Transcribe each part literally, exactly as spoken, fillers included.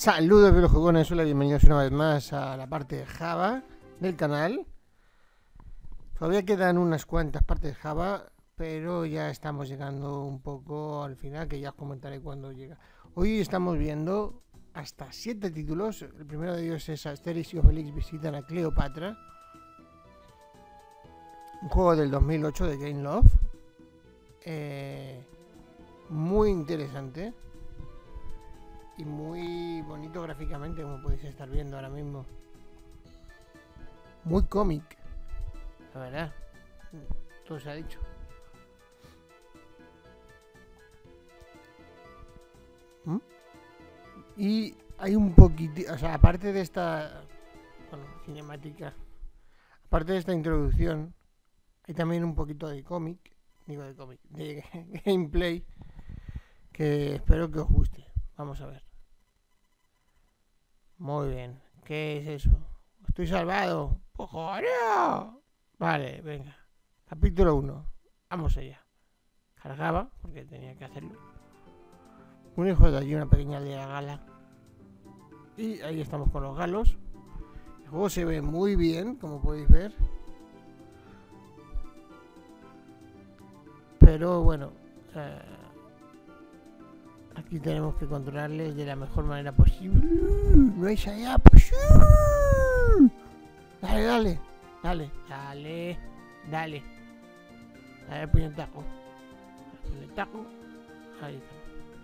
Saludos videojugones, hola, bienvenidos una vez más a la parte de Java del canal. Todavía quedan unas cuantas partes de Java, pero ya estamos llegando un poco al final, que ya os comentaré cuando llega. Hoy estamos viendo hasta siete títulos. El primero de ellos es Asterix y Obelix visitan a Cleopatra, un juego del dos mil ocho de Gameloft, eh, muy interesante y muy bonito gráficamente, como podéis estar viendo ahora mismo. Muy cómic, la verdad, todo se ha dicho. ¿Mm? Y hay un poquitito, o sea, aparte de esta, bueno, cinemática, aparte de esta introducción, hay también un poquito de cómic, digo de cómic, de gameplay, que espero que os guste. Vamos a ver. Muy bien. ¿Qué es eso? Estoy salvado. ¡Pojorio! Vale, venga. Capítulo uno. Vamos allá. Cargaba, porque tenía que hacerlo. Un hijo de allí, una pequeña aldea gala. Y ahí estamos con los galos. El juego se ve muy bien, como podéis ver. Pero bueno, eh, aquí tenemos que controlarles de la mejor manera posible. No es allá. Dale, dale, dale, dale, dale. Dale, puñetaco. Puñetaco. Ahí está.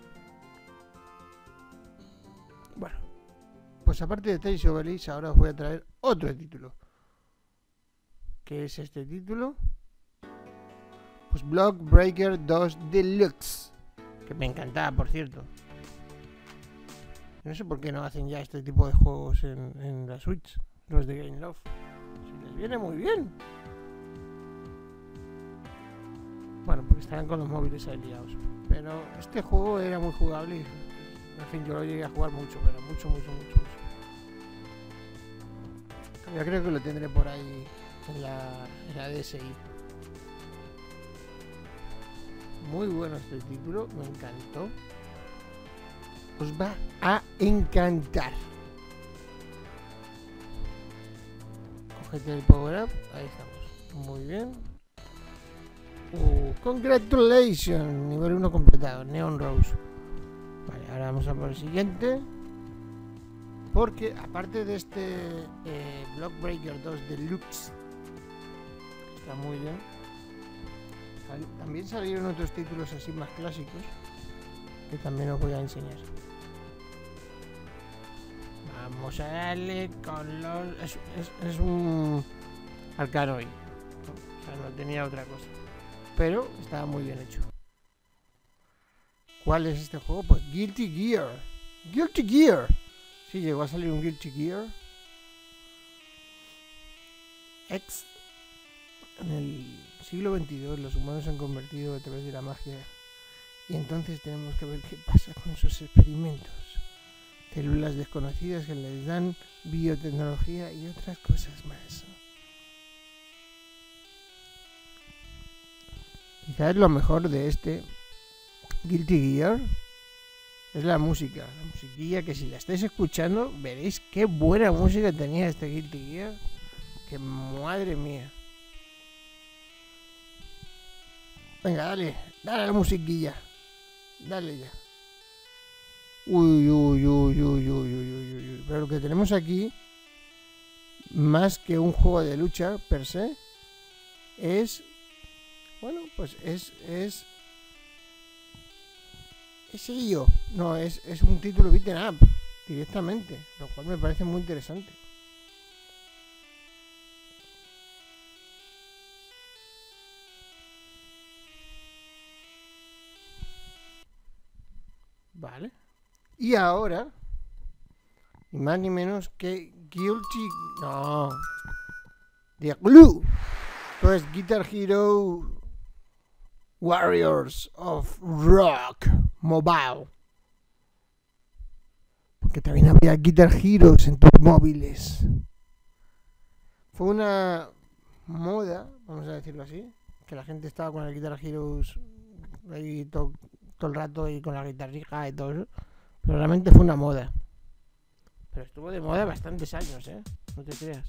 Bueno, pues aparte de Asterix y Obelix, ahora os voy a traer otro título. ¿Qué es este título? Pues Block Breaker dos Deluxe, que me encantaba, por cierto. No sé por qué no hacen ya este tipo de juegos en, en la Switch, los de Gameloft. Si les viene muy bien. Bueno, porque estarán con los móviles ahí liados. Pero este juego era muy jugable y, en fin, yo lo llegué a jugar mucho, pero mucho, mucho, mucho, mucho. Yo creo que lo tendré por ahí en la, en la D S I. Muy bueno este título, me encantó. Os va a encantar. Cogete el power up, ahí estamos. Muy bien. Uh, congratulations, nivel uno completado, Neon Rose. Vale, ahora vamos a por el siguiente. Porque aparte de este eh, Block Breaker dos Deluxe, está muy bien, también salieron otros títulos así más clásicos que también os voy a enseñar. Vamos a darle con los... Es, es, es un Arkanoid, o sea, no tenía otra cosa, pero estaba muy bien hecho. ¿Cuál es este juego? Pues Guilty Gear. Guilty Gear. Sí, llegó a salir un Guilty Gear X. En el siglo veintidós los humanos se han convertido a través de la magia. Y entonces tenemos que ver qué pasa con esos experimentos. Células desconocidas que les dan biotecnología y otras cosas más. Quizás lo mejor de este Guilty Gear es la música, la musiquilla, que si la estáis escuchando veréis qué buena música tenía este Guilty Gear. Que madre mía. Venga, dale, dale a la musiquilla. Dale ya. Uy, uy, uy, uy, uy, uy, uy, uy. Pero lo que tenemos aquí, más que un juego de lucha per se, es... Bueno, pues es... Es... Es ello. No, es, es un título beaten up directamente, lo cual me parece muy interesante. Vale. Y ahora, ni más ni menos que Guilty... No. The Glue. Pues Guitar Hero Warriors of Rock Mobile. Porque también había Guitar Heroes en tus móviles. Fue una moda, vamos a decirlo así, que la gente estaba con el Guitar Heroes ahí todo, todo el rato y con la guitarrija y todo eso. Pero realmente fue una moda. Pero estuvo de moda bastantes años, ¿eh? No te creas.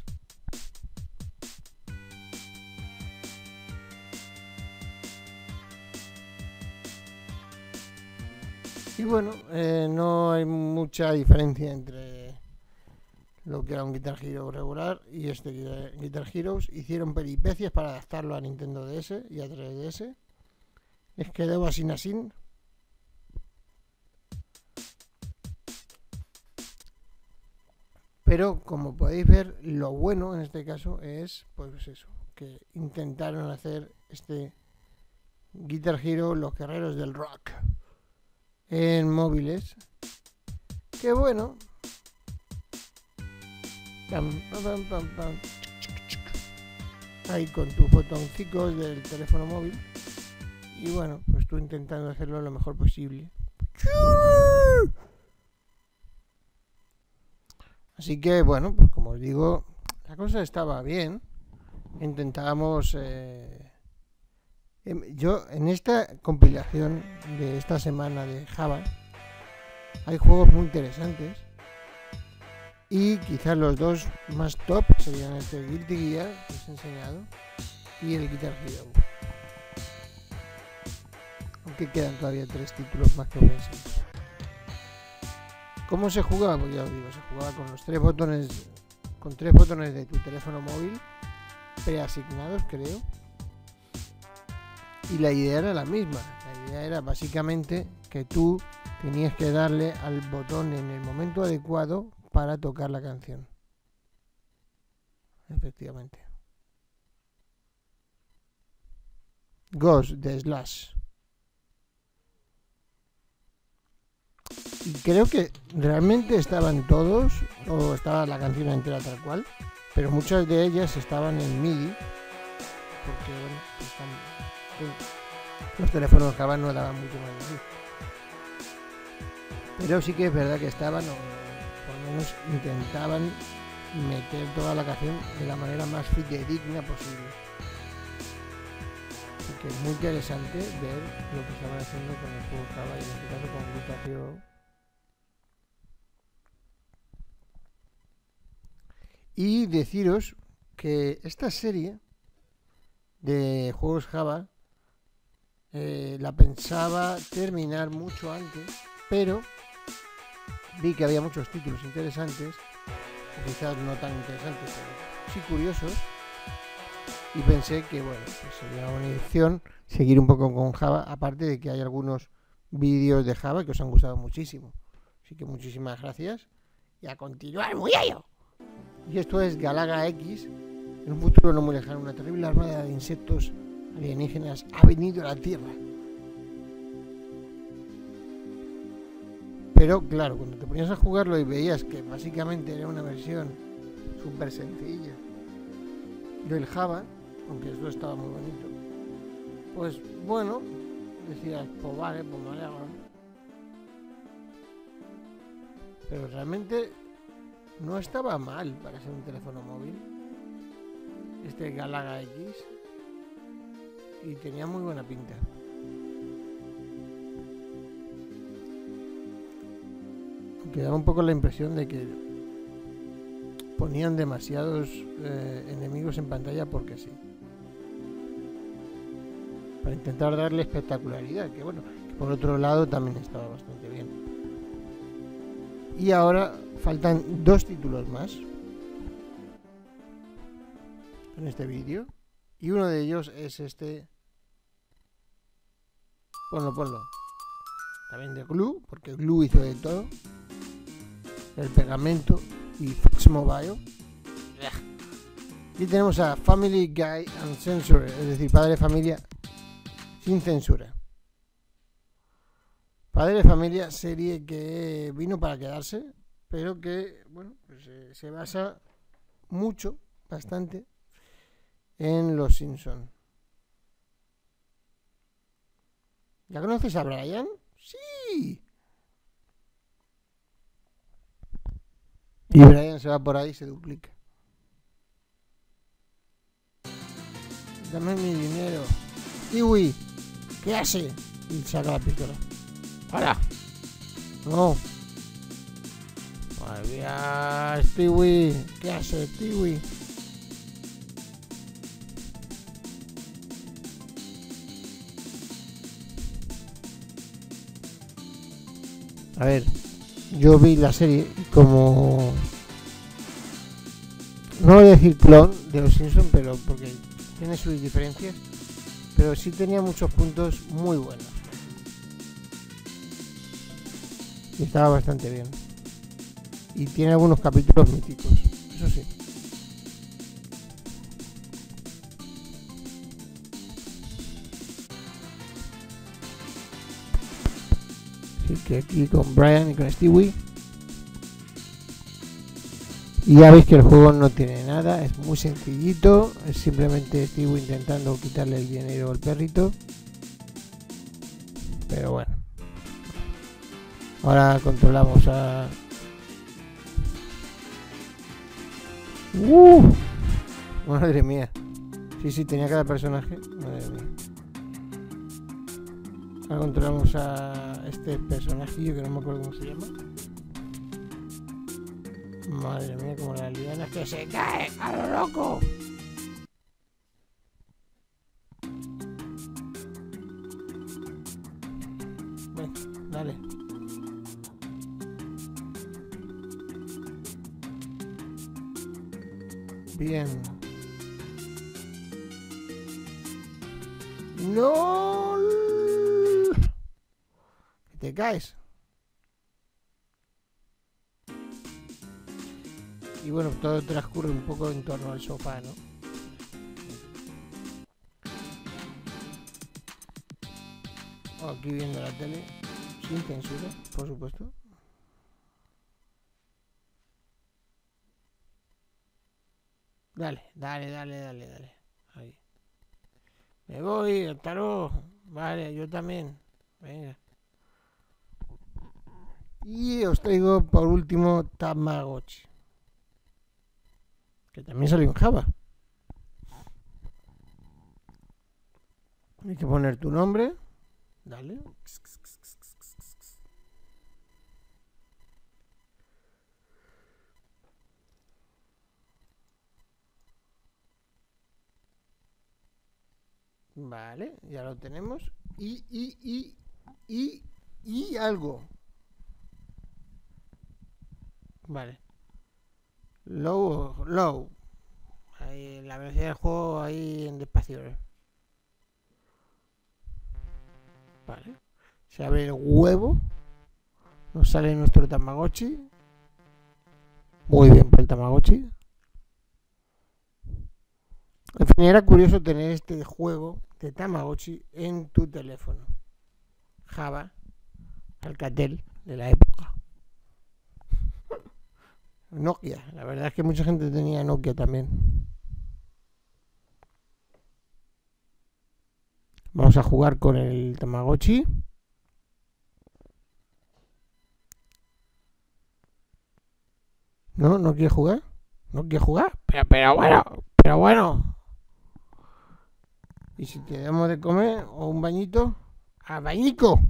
Y bueno, eh, no hay mucha diferencia entre lo que era un Guitar Hero regular y este Guitar Heroes. Hicieron peripecias para adaptarlo a Nintendo D S y a tres D S. Les quedó así así. Pero como podéis ver, lo bueno en este caso es, pues eso, que intentaron hacer este Guitar Hero, los guerreros del rock, en móviles. Que bueno. Pam, pam, pam, pam. Ahí con tus botoncitos del teléfono móvil. Y bueno, pues tú intentando hacerlo lo mejor posible. Así que bueno, pues como os digo, la cosa estaba bien. Intentábamos... Eh, yo en esta compilación de esta semana de Java hay juegos muy interesantes. Y quizás los dos más top serían este Guilty Gear que os he enseñado y el Guitar Hero. Aunque quedan todavía tres títulos más que os voy a enseñar. ¿Cómo se jugaba? Pues ya os digo, se jugaba con los tres botones, con tres botones de tu teléfono móvil preasignados, creo. Y la idea era la misma. La idea era básicamente que tú tenías que darle al botón en el momento adecuado para tocar la canción. Efectivamente. Ghost de Slash. Y creo que realmente estaban todos, o estaba la canción entera tal cual, pero muchas de ellas estaban en MIDI, porque bueno, están, los teléfonos Java no daban mucho más de sí. Pero sí que es verdad que estaban, o por lo menos intentaban meter toda la canción de la manera más fidedigna posible. Así que es muy interesante ver lo que estaban haciendo con el juego Java y en este caso con Guitar Hero. Y deciros que esta serie de juegos Java eh, la pensaba terminar mucho antes, pero vi que había muchos títulos interesantes, quizás no tan interesantes, pero sí curiosos, y pensé que bueno, pues sería una opción seguir un poco con Java, aparte de que hay algunos vídeos de Java que os han gustado muchísimo. Así que muchísimas gracias y a continuar muy ello. Y esto es Galaga X. En un futuro no muy lejano, una terrible armada de insectos alienígenas ha venido a la Tierra. Pero claro, cuando te ponías a jugarlo y veías que básicamente era una versión súper sencilla del Java, aunque eso estaba muy bonito, pues bueno, decías, pues vale, pues me alegro. Pero realmente no estaba mal para ser un teléfono móvil este Galaga X, y tenía muy buena pinta. Aunque daba un poco la impresión de que ponían demasiados eh, enemigos en pantalla porque sí, para intentar darle espectacularidad, que bueno, que por otro lado también estaba bastante bien. Y ahora faltan dos títulos más en este vídeo, y uno de ellos es este. Ponlo, ponlo. También de Glue, porque Glue hizo de todo. El pegamento y Fox Mobile. Y tenemos a Family Guy Uncensored, es decir, padre de familia sin censura. Padre de familia, serie que vino para quedarse, pero que, bueno, pues eh, se basa mucho, bastante, en Los Simpson. ¿Ya conoces a Brian? ¡Sí! Y Brian se va por ahí y se duplica. Dame mi dinero. Kiwi, ¿qué hace? Y saca la pistola. ¡Hala! No. Vale. Buenos días, Stewie. ¿Qué hace, Stewie? A ver, yo vi la serie como... No voy a decir clon de los Simpsons, pero porque tiene sus diferencias. Pero sí tenía muchos puntos muy buenos. Y estaba bastante bien. Y tiene algunos capítulos míticos, eso sí. Así que aquí con Brian y con Stewie. Y ya veis que el juego no tiene nada, es muy sencillito. Es simplemente Stewie intentando quitarle el dinero al perrito. Pero bueno. Ahora controlamos a... ¡Uh! Madre mía. Sí, sí, tenía cada personaje. Madre mía. Ahora controlamos a este personajillo que no me acuerdo cómo se llama. Madre mía, como las lianas que se cae a lo loco. Ven, dale. Bien. No. Que te caes. Y bueno, todo transcurre un poco en torno al sofá, ¿no? Aquí viendo la tele, sin censura, por supuesto. Dale, dale, dale, dale, dale. Ahí. Me voy, hasta luego. Vale, yo también. Venga. Y os traigo por último Tamagotchi. Que también salió en Java. Hay que poner tu nombre. Dale. Vale, ya lo tenemos. Y, y, y, y, y algo. Vale. Low, low. Ahí, la velocidad del juego ahí en despacio. Vale. Se abre el huevo. Nos sale nuestro Tamagotchi. Muy bien por el Tamagotchi. En fin, era curioso tener este juego de Tamagotchi en tu teléfono. Java, Alcatel de la época. Nokia, la verdad es que mucha gente tenía Nokia también. Vamos a jugar con el Tamagotchi. ¿No? ¿No quiere jugar? ¿No quiere jugar? Pero, pero bueno, pero bueno. ¿Y si te damos de comer o un bañito? ¡A bañico!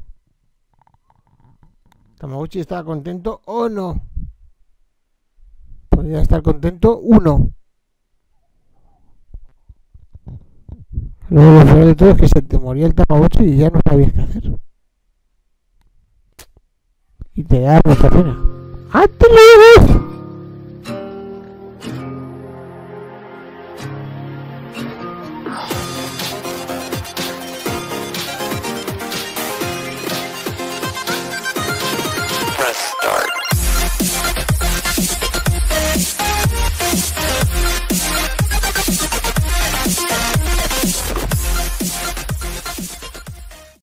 ¿Tamagotchi estaba contento o no? Podría estar contento uno. Luego lo peor de todo es que se te moría el Tamagotchi y ya no sabías qué hacer. Y te da mucha pena. ¡Ah, te lo ves!